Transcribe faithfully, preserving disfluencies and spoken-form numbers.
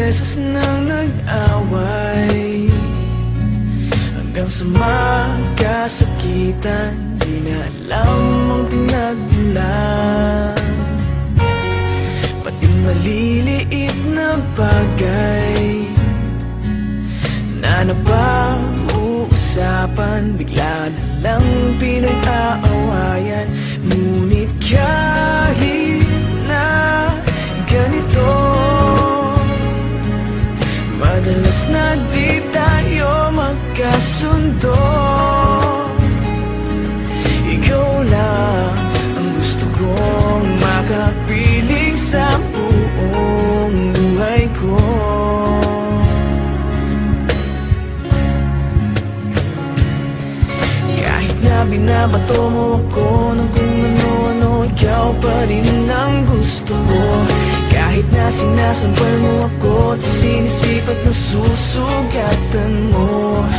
beses nang nag-away, hanggang sa magkasakitan. Di na alam ang pinagmulan, pati maliliit na bagay na napag-uusapan, bigla na lang pinag-aawayan. Ngunit kahit na ganito, madalas na di tayo magkasundo. Ikaw lang ang gusto kong makapiling sa buong buhay ko. Kahit na binabato mo ako ng kung ano-ano, ikaw pa rin ang gusto ko. Kahit na sinasampal mo ako at sinisip at nasusugatan mo,